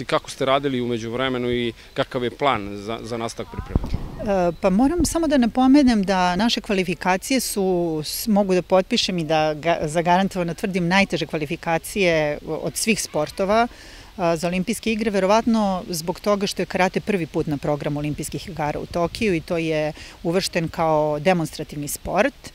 reci kako ste radili umeđu vremenu i kakav je plan za nastavak pripreme? Pa moram samo da napomenem da naše kvalifikacije su, mogu da potpišem i da zagarantovano tvrdim, najteže kvalifikacije od svih sportova za olimpijske igre, verovatno zbog toga što je karate prvi put na programu olimpijskih igara u Tokiju i to je uvršten kao demonstrativni sport.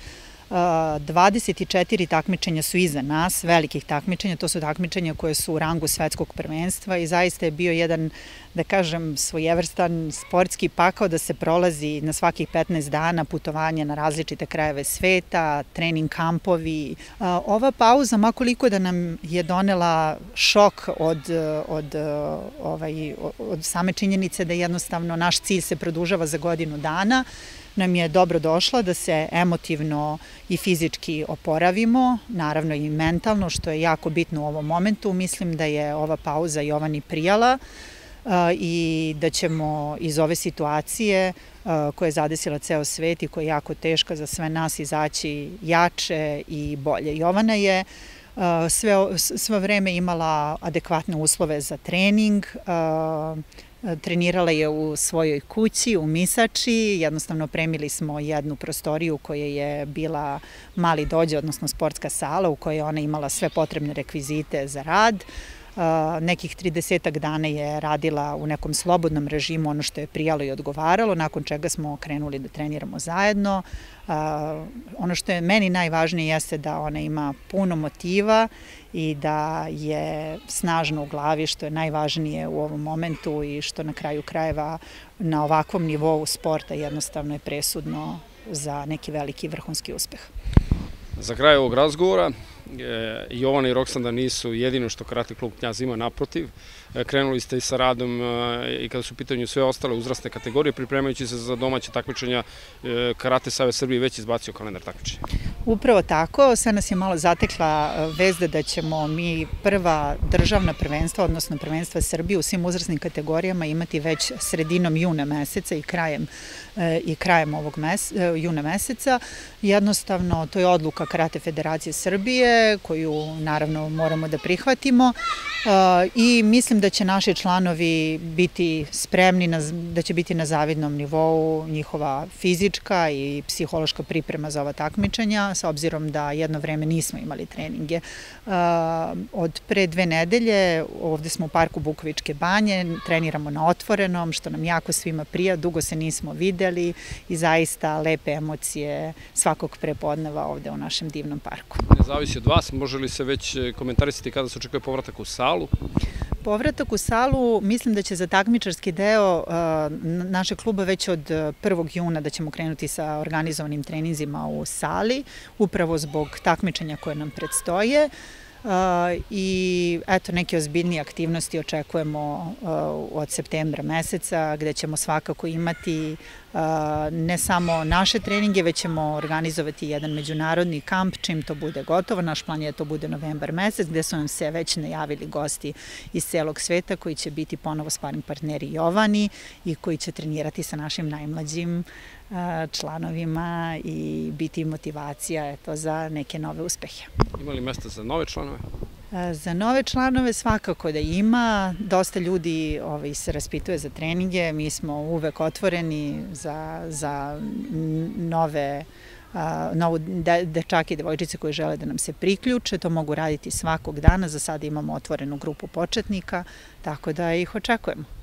24 takmičenja su iza nas, velikih takmičenja, to su takmičenja koje su u rangu svetskog prvenstva i zaista je bio jedan, da kažem, svojevrstan sportski pakao da se prolazi na svakih 15 dana putovanja na različite krajeve sveta, trening kampovi. Ova pauza, makoliko da nam je donela šok od same činjenice da jednostavno naš cilj se produžava za godinu dana, nam je dobro došla da se emotivno i fizički oporavimo, naravno i mentalno, što je jako bitno u ovom momentu. Mislim da je ova pauza Jovani prijala i da ćemo iz ove situacije koja je zadesila ceo svet i koja je jako teška za sve nas izaći jače i bolje. Jovana je sve vreme imala adekvatne uslove za trening, trenirala je u svojoj kući, u Misači, jednostavno opremili smo jednu prostoriju koja je bila mali dođe, odnosno sportska sala u kojoj je ona imala sve potrebne rekvizite za rad. Nekih 30 dana je radila u nekom slobodnom režimu, ono što je prijalo i odgovaralo, nakon čega smo krenuli da treniramo zajedno. Ono što je meni najvažnije jeste da ona ima puno motiva i da je snažna u glavi, što je najvažnije u ovom momentu i što na kraju krajeva na ovakvom nivou sporta jednostavno je presudno za neki veliki vrhunski uspeh. Za kraj ovog razgovora, Jovana i Roksanda nisu jedino što Karate klub Knjaz ima, naprotiv. Krenuli ste i sa radom i kada su u pitanju sve ostale uzrasne kategorije, pripremajući se za domaće takmičenja, Karate Savez Srbije već izbacio kalendar takmičenja. Upravo tako, sve nas je malo zatekla vest da ćemo mi prva državna prvenstva, odnosno prvenstva Srbije u svim uzrasnim kategorijama imati već sredinom juna meseca i krajem ovog juna meseca. Jednostavno, to je odluka Karate Federacije Srbije, koju naravno moramo da prihvatimo i mislim da će naši članovi biti spremni, da će biti na zavidnom nivou njihova fizička i psihološka priprema za ova takmičenja, s obzirom da jedno vreme nismo imali treninge. Od pre 2 nedelje ovde smo u parku Bukovičke banje, treniramo na otvorenom, što nam jako svima prija, dugo se nismo videli i zaista lepe emocije svakog prepodneva ovde u našem divnom parku. Ne zavisi od vas, može li se već komentarisati kada se očekuje povratak u salu? Povratak u salu, mislim da će za takmičarski deo našeg kluba već od 1. juna da ćemo krenuti sa organizovanim treninzima u sali, upravo zbog takmičenja koje nam predstoje. I eto, neke ozbiljnije aktivnosti očekujemo od septembra meseca, gde ćemo svakako imati ne samo naše treninge, već ćemo organizovati jedan međunarodni kamp čim to bude gotovo. Naš plan je da to bude novembar mesec, gde su nam se već najavili gosti iz celog sveta koji će biti ponovo sparing partneri Jovani i koji će trenirati sa našim najmlađim članovima i biti motivacija za neke nove uspehe. Ima li mesta za nove članove? Za nove članove svakako da ima. Dosta ljudi se raspituje za treninge. Mi smo uvek otvoreni za novu dečake i devojčice koji žele da nam se priključe. To mogu raditi svakog dana. Za sada imamo otvorenu grupu početnika, tako da ih očekujemo.